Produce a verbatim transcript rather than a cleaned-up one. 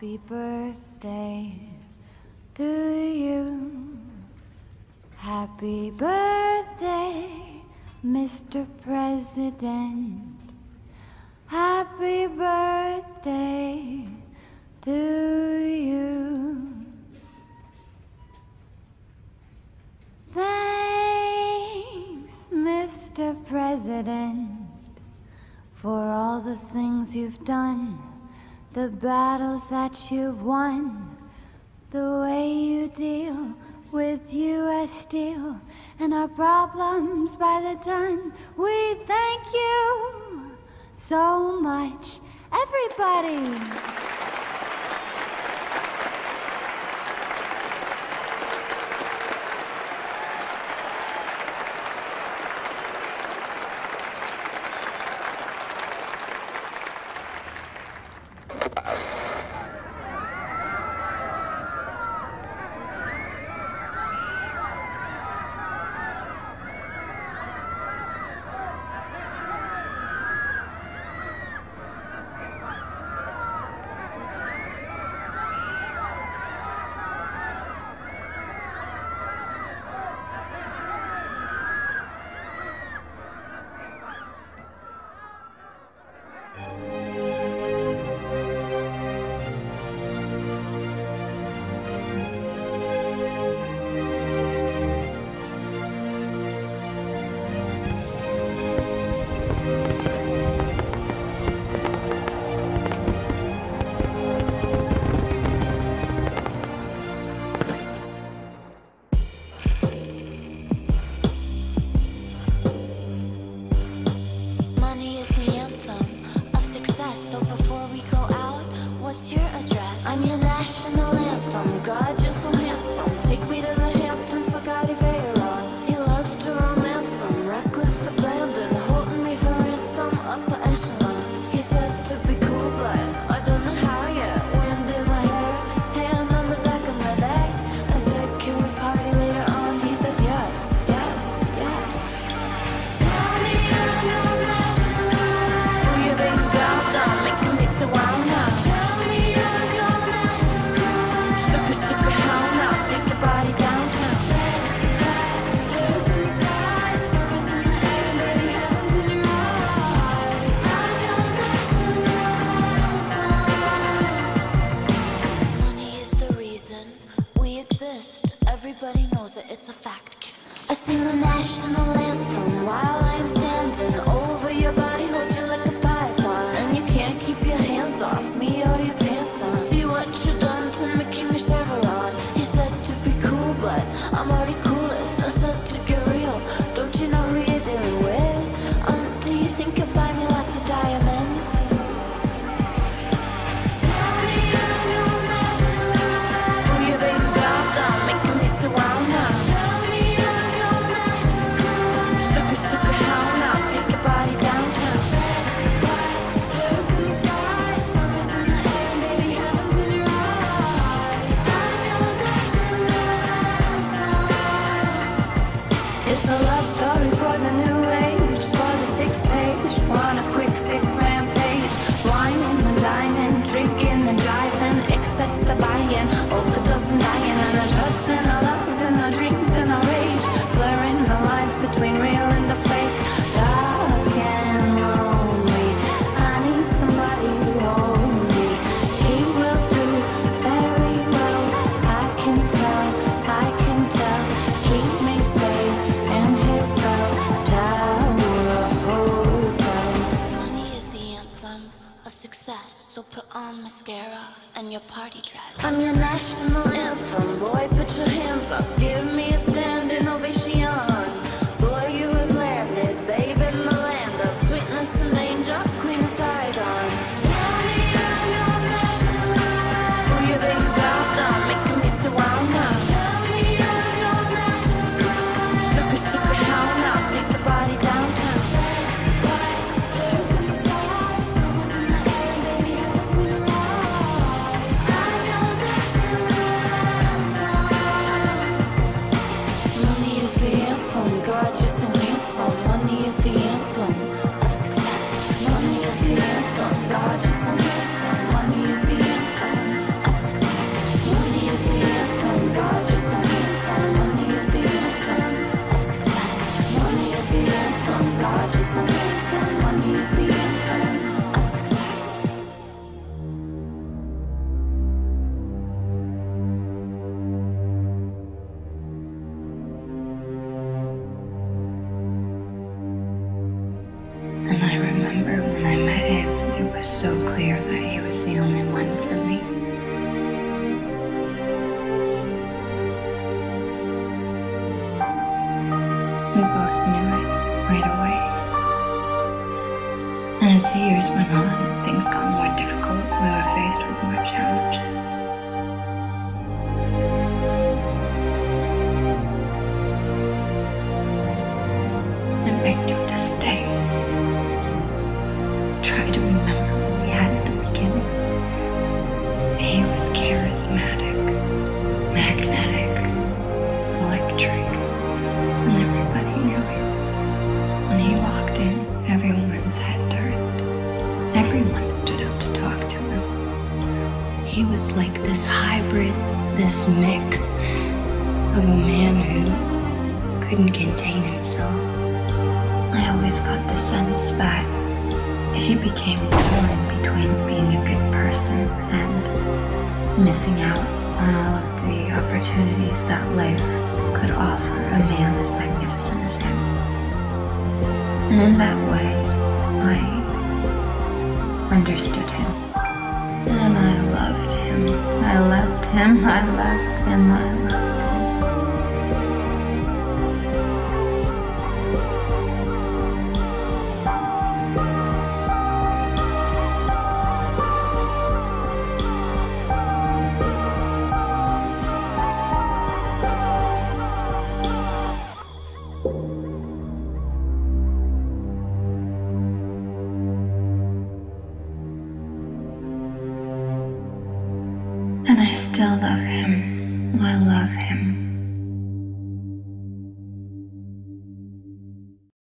Happy birthday to you. Happy birthday, Mister President. Happy birthday to you. Thanks, Mister President, for all the things you've done, the battles that you've won, the way you deal with U S Steel and our problems by the ton. We thank you so much, everybody. Money is the anthem. so clear that he was the only one for me. We both knew it right away. And as the years went on, things got more difficult. We were faced with more challenges. I begged him to stay. Try to remember what we had at the beginning. He was charismatic, magnetic, electric, and everybody knew it. When he walked in, everyone's head turned. Everyone stood up to talk to him. He was like this hybrid, this mix of a man who couldn't contain himself. I always got the sense that he became torn between being a good person and missing out on all of the opportunities that life could offer a man as magnificent as him. And in that way, I understood him. And I loved him. I loved him. I loved him. I loved him. And I still love him. I love him.